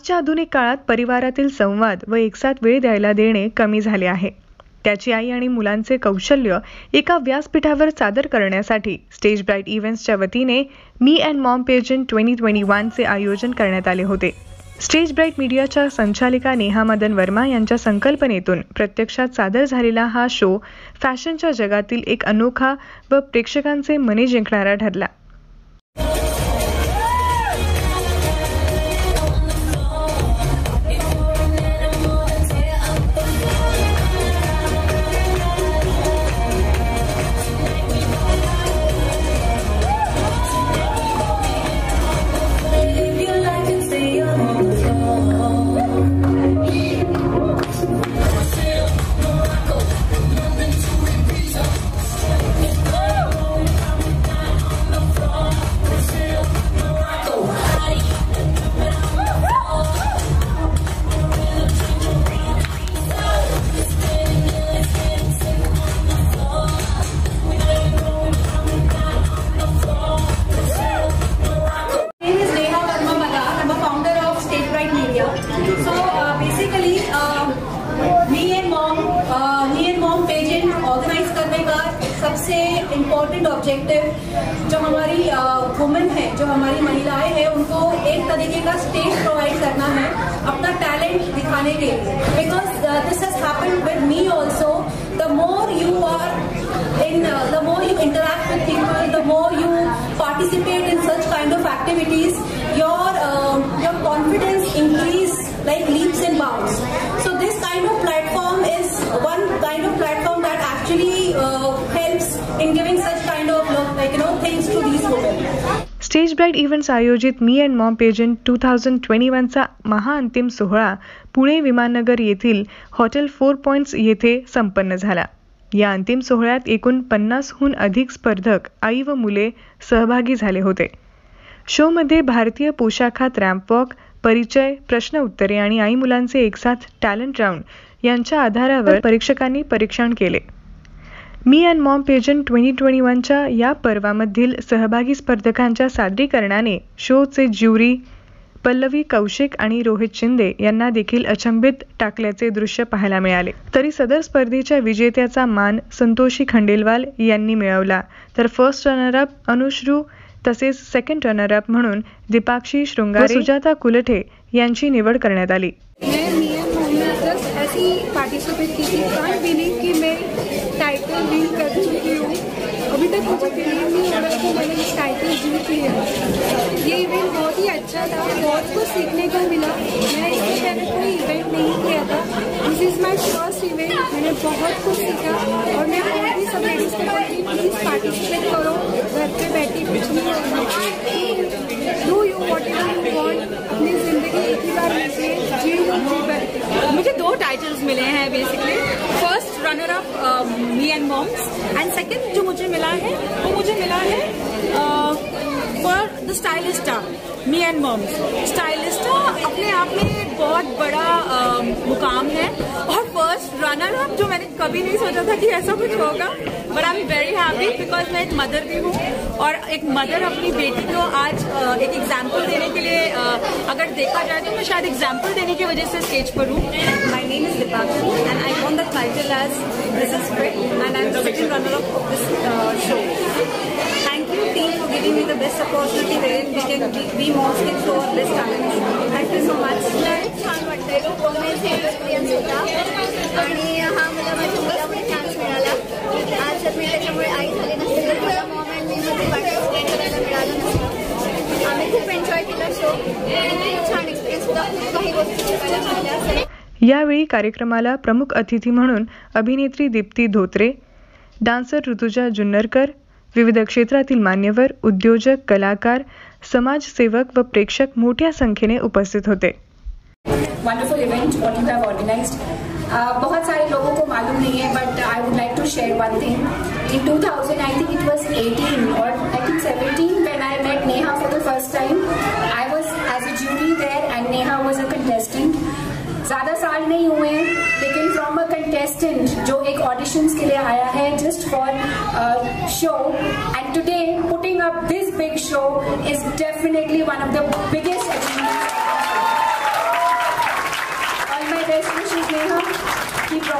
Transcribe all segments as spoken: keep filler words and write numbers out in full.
आजच्या आधुनिक काळात परिवारातील संवाद व एकसाथ वेळ द्यायला देणे कमी झाले आहे. त्याची आई आणि मुलांचे कौशल्य एका व्यासपीठावर सादर करण्यासाठी स्टेज ब्राईट इव्हेंट्सच्या वतीने me and mom pageant twenty twenty one चे आयोजन करण्यात आले होते. स्टेज ब्राईट मीडियाच्या संचालिका नेहा मदन वर्मा यांच्या संकल्पनेतून प्रत्यक्षात सादर झालेला हा शो फॅशनच्या जगातील एक अनोखा व प्रेक्षकांचे मने जिंकणारा ठरला. सबसे इम्पोर्टेंट ऑब्जेक्टिव जो हमारी वुमेन है, जो हमारी महिलाएं हैं, उनको एक तरीके का स्टेज प्रोवाइड करना है अपना टैलेंट दिखाने के लिए. Because this has happened with me also. The more you are in the more you interact with people, the more you participate in such kind of activities, your your confidence increase like leaps and bounds. So this kind of platform is one kind of platform that actually uh, helps in giving such kind of like you know things to these women. Stage bright events आयोजित me and mom pageant two thousand twenty one चा महाअंतिम सोहळा पुणे विमाननगर येथील hotel four points येथे संपन्न झाला. या अंतिम सोहळ्यात एकूण पन्नासहून अधिक स्पर्धक आई व मुले सहभागी झाले होते. शो मध्ये भारतीय पोशाखात रॅम्प वॉक, परिचय, प्रश्न उत्तरे आणि आई मुलांचे एकसाथ टॅलेंट राऊंड यांच्या आधारावर परीक्षकांनी परीक्षण केले. Me and mom pageant twenty twenty one च्या या पर्वामधील सहभागी स्पर्धकांच्या सादरीकरणाने शोचे ज्युरी पल्लवी कौशिक आणि रोहित शिंदे यांना देखील अचंबित टाकल्याचे दृश्य पाहायला मिळाले. तरी सदर स्पर्धेच्या विजेत्याचा मान संतोषी खंडेलवाल यांनी मिळवला, तर फर्स्ट रनर अप अनुश्रू तसेच सेकंड रनर अप म्हणून दीपाक्षी शृंगारे, सुजाता कुलठे यांची निवड करण्यात आली. मैं मी एंड मॉम में जस्ट ऐसी पार्टिसिपेट की थी. कांट बिलीव कि मैं टाइटल विन कर चुकी हूँ. अभी तक मुझे बिलीव नहीं हो रहा कि मैंने टाइटल जीती है. ये इवेंट बहुत ही अच्छा था, बहुत कुछ सीखने को मिला. मैं इससे पहले कोई इवेंट नहीं किया था. This is my first event. मैंने बहुत कुछ सीखा और मैं और भी सब लेडीज को बोलती हूँ प्लीज पार्टिसिपेट करो. घर पे बैठी कुछ नहीं होना. Do you whatever you want. अपनी जिंदगी एक ही बार लीजिए, जी लो जी भर. मुझे दो टाइटल्स मिले हैं basically. First runner up me and moms and second जो मुझे मिला है वो मुझे मिला है for the stylista. Me and moms stylista अपने आप में बहुत बड़ा uh, मुकाम है. और फर्स्ट रनर अप जो मैंने कभी नहीं सोचा था कि ऐसा कुछ होगा, but I am very happy because मैं एक मदर भी हूँ और एक मदर अपनी बेटी को आज uh, एक एग्जाम्पल देने के लिए uh, अगर देखा जाए तो मैं शायद एग्जाम्पल देने की वजह से स्टेज पर हूँ. My name is Dipakshi and I won the title as Missus Fit and I'm the second runner up of this uh, show. Thank you team for giving me the best opportunity wherein we can we, we moms can show our best talent. Thank you so much. छान वाटतंय. Performance experience होता आणि हा मला माझ्या मुलामुळे chance मिळाला. आज जर मी त्याच्यामुळे आई झाले नसते तर मला मॉम अँड मी मध्ये पार्टिसिपेट करायला मिळालं नसतं. आम्ही खूप एन्जॉय केला शो आणि खूप छान एक्सपिरियन्स होता. खूप काही गोष्टी शिकायला मिळाल्या. यावेळी कार्यक्रमाला प्रमुख अतिथी म्हणून अभिनेत्री दीप्ती धोत्रे, डान्सर ऋतुजा जुन्नरकर, विविध क्षेत्रातील मान्यवर, उद्योजक, कलाकार, समाजसेवक व प्रेक्षक मोठ्या संख्येने उपस्थित होते. Wonderful event what you have organised. बहुत सारे लोगों को मालूम नहीं है but I would like to share one thing. In two thousand I think it was eighteen और I think seventeen when I met Neha for the first time. I was as a jury there and Neha was a contestant. ज़्यादा साल नहीं हुए हैं लेकिन from a contestant जो एक auditions के लिए आया है just for show and today putting up this big show is definitely one of the biggest achievements.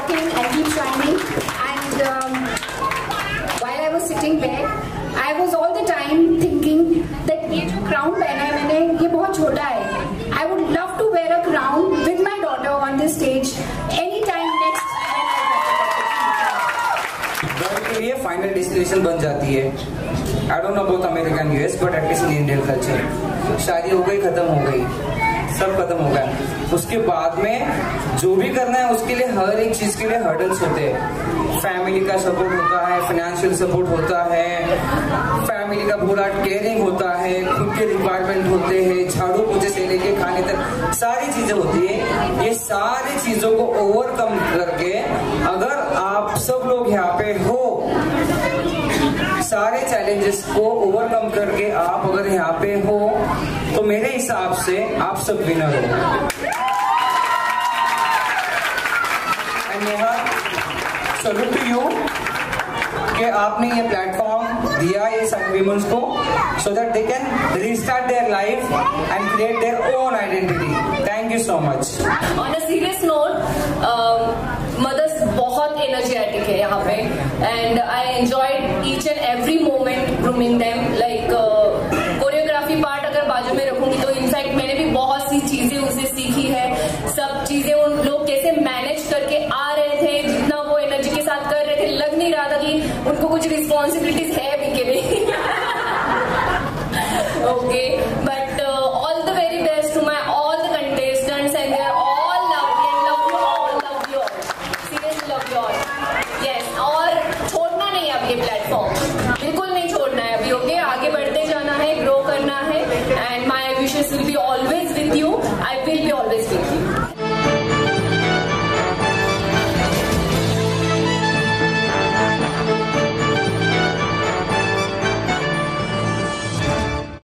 working and keep shining. And um, while I was sitting there, I was all the time thinking that ये जो crown पहना है मैंने, ये बहुत छोटा है. I would love to wear a crown with my daughter on this stage anytime next. घर के लिए फाइनल डेस्टिनेशन बन जाती है. I don't know about American U S, but at least in Indian culture. शादी हो गई, खत्म हो गई, सब खत्म हो गया. उसके बाद में जो भी करना है उसके लिए हर एक चीज के लिए हर्डल्स होते हैं. फैमिली का सपोर्ट होता है, फाइनेंशियल सपोर्ट होता है, फैमिली का पूरा केयरिंग होता है, खुद के रिक्वायरमेंट होते हैं, झाड़ू पोछे से लेके खाने तक सारी चीजें होती है. ये सारी चीजों को ओवरकम करके अगर आप सब लोग यहाँ पे हो, सारे चैलेंजेस को ओवरकम करके आप अगर यहाँ पे हो, तो मेरे हिसाब से आप सब विनर हो. And Neha, salute to you कि आपने ये प्लेटफॉर्म दिया ये सारे विमेंस को, so that they can restart their life and create their own identity. Thank you so much. On a serious note, mothers बहुत एनर्जेटिक है यहाँ पे, and I enjoyed each and every moment grooming them. Like choreography part अगर बाजू में रखूंगी तो in fact मैंने भी बहुत सी चीजें उसे सीखी है. सब चीजें उन लोग कैसे मैनेज करके आ रहे थे, जितना वो एनर्जी के साथ कर रहे थे, लग नहीं रहा था कि उनको कुछ रिस्पॉन्सिबिलिटीज है भी के नहीं. Okay, but all the very best to my all the contestants and they are all lovely and love you all, love you all, seriously love you all. Yes, और छोड़ना नहीं है अब ये प्लेटफॉर्म, बिल्कुल नहीं छोड़ना है अभी. ओके, आगे बढ़ते जाना है, ग्रो करना है, and my wishes will be always with you. I will be always with you.